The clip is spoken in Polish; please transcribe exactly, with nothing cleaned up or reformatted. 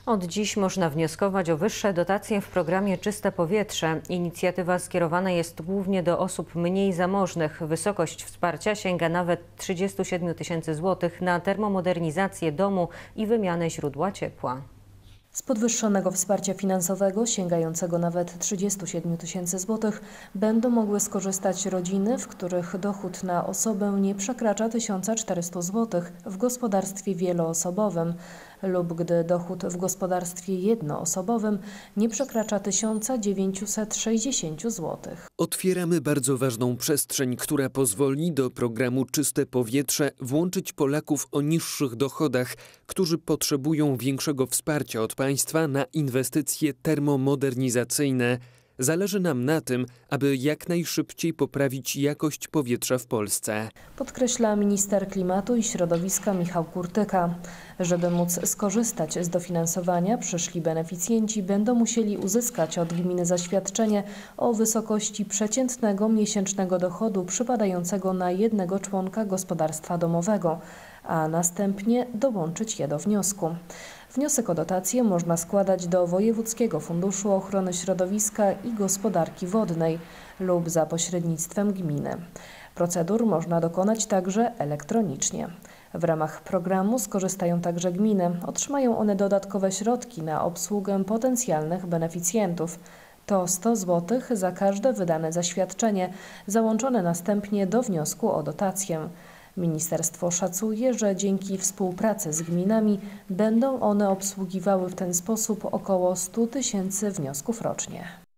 Od dziś można wnioskować o wyższe dotacje w programie Czyste Powietrze. Inicjatywa skierowana jest głównie do osób mniej zamożnych. Wysokość wsparcia sięga nawet trzydziestu siedmiu tysięcy złotych na termomodernizację domu i wymianę źródła ciepła. Z podwyższonego wsparcia finansowego, sięgającego nawet trzydziestu siedmiu tysięcy złotych, będą mogły skorzystać rodziny, w których dochód na osobę nie przekracza tysiąca czterystu złotych w gospodarstwie wieloosobowym lub gdy dochód w gospodarstwie jednoosobowym nie przekracza tysiąca dziewięciuset sześćdziesięciu złotych. Otwieramy bardzo ważną przestrzeń, która pozwoli do programu Czyste Powietrze włączyć Polaków o niższych dochodach, którzy potrzebują większego wsparcia od państwa na inwestycje termomodernizacyjne. Zależy nam na tym, aby jak najszybciej poprawić jakość powietrza w Polsce. Podkreśla minister klimatu i środowiska Michał Kurtyka. Żeby móc skorzystać z dofinansowania, przyszli beneficjenci będą musieli uzyskać od gminy zaświadczenie o wysokości przeciętnego miesięcznego dochodu przypadającego na jednego członka gospodarstwa domowego, a następnie dołączyć je do wniosku. Wniosek o dotację można składać do Wojewódzkiego Funduszu Ochrony Środowiska i Gospodarki Wodnej lub za pośrednictwem gminy. Procedur można dokonać także elektronicznie. W ramach programu skorzystają także gminy. Otrzymają one dodatkowe środki na obsługę potencjalnych beneficjentów. To sto złotych za każde wydane zaświadczenie, załączone następnie do wniosku o dotację. Ministerstwo szacuje, że dzięki współpracy z gminami będą one obsługiwały w ten sposób około stu tysięcy wniosków rocznie.